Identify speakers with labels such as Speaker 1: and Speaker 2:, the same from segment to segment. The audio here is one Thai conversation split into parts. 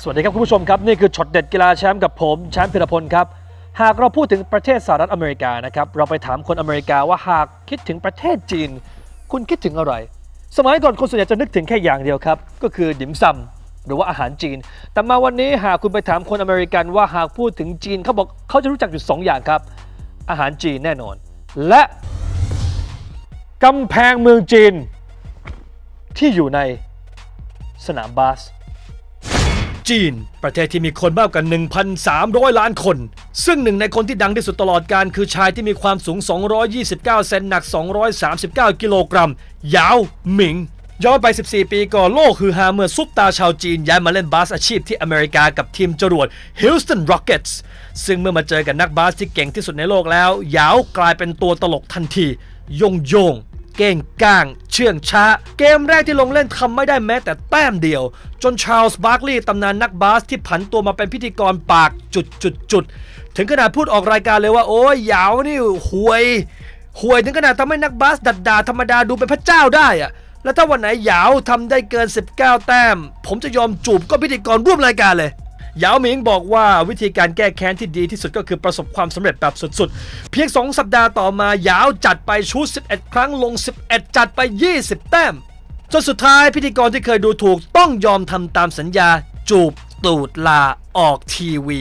Speaker 1: สวัสดีครับคุณผู้ชมครับนี่คือช็อตเด็ดกีฬาแชมป์กับผมแชมป์พิรพลครับหากเราพูดถึงประเทศสหรัฐอเมริกานะครับเราไปถามคนอเมริกาว่าหากคิดถึงประเทศจีนคุณคิดถึงอะไรสมัยก่อนคนส่วนใหญ่จะนึกถึงแค่อย่างเดียวครับก็คือดิมซัมหรือว่าอาหารจีนแต่มาวันนี้หากคุณไปถามคนอเมริกันว่าหากพูดถึงจีนเขาบอกเขาจะรู้จักอยู่2อย่างครับอาหารจีนแน่นอนและกำแพงเมืองจีนที่อยู่ในสนามบาสจีนประเทศที่มีคนมากกว่า 1,300 ล้านคนซึ่งหนึ่งในคนที่ดังที่สุดตลอดกาลคือชายที่มีความสูง229เซนหนัก239กิโลกรัมหยาวหมิงย้อนไป14ปีก่อนโลกฮือฮาเมื่อซุปตาชาวจีนย้ายมาเล่นบาสอาชีพที่อเมริกากับทีมจรวด Houston Rockets ซึ่งเมื่อมาเจอกับนักบาสที่เก่งที่สุดในโลกแล้วหยาวกลายเป็นตัวตลกทันทีโยงเก้งก้างเชื่องช้าเกมแรกที่ลงเล่นทำไม่ได้แม้แต่แต้มเดียวจนชาร์ลส์บาร์คลีย์ตำนานนักบาสที่ผันตัวมาเป็นพิธีกรปากจุดถึงขนาดพูดออกรายการเลยว่าโอ้ยหยาวนี่ห่วยถึงขนาดทำให้นักบาสดัดดาธรรมดาดูเป็นพระเจ้าได้อะแล้วถ้าวันไหนหยาวทำได้เกิน19แต้มผมจะยอมจูบก็พิธีกรร่วมรายการเลยหยาวหมิงบอกว่าวิธีการแก้แค้นที่ดีที่สุดก็คือประสบความสำเร็จแบบสุดๆเพียง2สัปดาห์ต่อมาหยาวจัดไปชุด11ครั้งลง11จัดไป20แต้มจนสุดท้ายพิธีกรที่เคยดูถูกต้องยอมทำตามสัญญาจูบตูดลาออกทีวี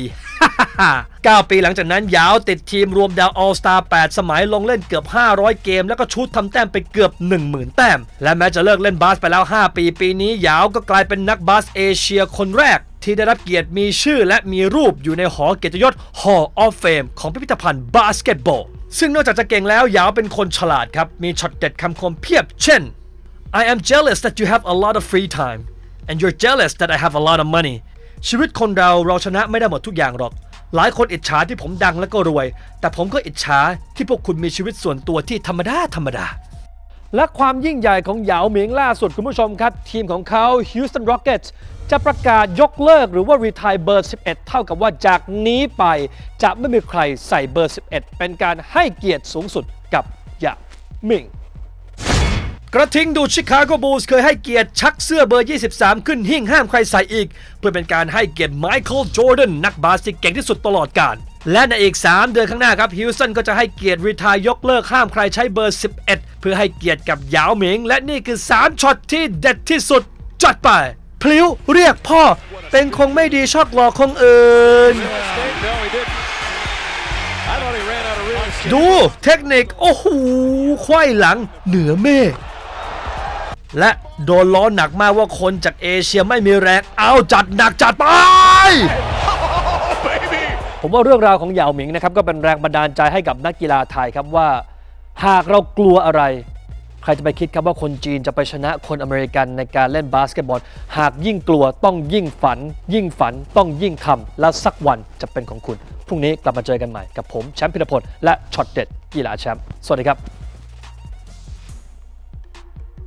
Speaker 1: 9 ปีหลังจากนั้นหยาวติดทีมรวมดาวออลสตาร์8สมัยลงเล่นเกือบ500เกมแล้วก็ชุดทำแต้มไปเกือบ 10,000 แต้มและแม้จะเลิกเล่นบาสไปแล้ว5 ปีปีนี้หยาวก็กลายเป็นนักบาสเอเชียคนแรกที่ได้รับเกียรติมีชื่อและมีรูปอยู่ในหอเกียรติยศ Hall of Fame ของพิพิธภัณฑ์บาสเกตบอลซึ่งนอกจากจะเก่งแล้วหยาวเป็นคนฉลาดครับมีช็อตเด็ดคำคมเพียบเช่น I am jealous that you have a lot of free time and you're jealous that I have a lot of money ชีวิตคนเราชนะไม่ได้หมดทุกอย่างหรอกหลายคนอิจฉาที่ผมดังและก็รวยแต่ผมก็อิจฉาที่พวกคุณมีชีวิตส่วนตัวที่ธรรมดาและความยิ่งใหญ่ของหยาวหมิงล่าสุดคุณผู้ชมครับทีมของเขา Houston Rockets จะประกาศยกเลิกหรือว่า retire เบอร์11เท่ากับว่าจากนี้ไปจะไม่มีใครใส่เบอร์11เป็นการให้เกียรติสูงสุดกับหยาวหมิงกระทิงดูดชิคาโกบูลส์เคยให้เกียรติชักเสื้อเบอร์23ขึ้นหิ้งห้ามใครใส่อีกเพื่อเป็นการให้เกียรติไมเคิลจอร์แดนนักบาสที่เก่งที่สุดตลอดกาลและในอีก3 เดือนข้างหน้าครับฮิวสตันก็จะให้เกียรติรีไทร์ยกเลิกห้ามใครใช้เบอร์11เพื่อให้เกียรติกับหยาวหมิงและนี่คือ3ช็อตที่เด็ดที่สุดจัดไปพลิ้วเรียกพ่อเป็นคงไม่ดีชอบหลอกคงอื่นดูเทคนิคโอ้โหไขว้หลังเหนือเมฆและโดนล้อหนักมากว่าคนจากเอเชียไม่มีแรงเอาจัดหนักจัดไปผมว่าเรื่องราวของหยาวหมิงนะครับก็เป็นแรงบันดาลใจให้กับนักกีฬาไทยครับว่าหากเรากลัวอะไรใครจะไปคิดครับว่าคนจีนจะไปชนะคนอเมริกันในการเล่นบาสเกตบอลหากยิ่งกลัวต้องยิ่งฝันต้องยิ่งทำและสักวันจะเป็นของคุณพรุ่งนี้กลับมาเจอกันใหม่กับผมแชมป์พิรพลและช็อตเด็ดกีฬาแชมป์สวัสดีครับ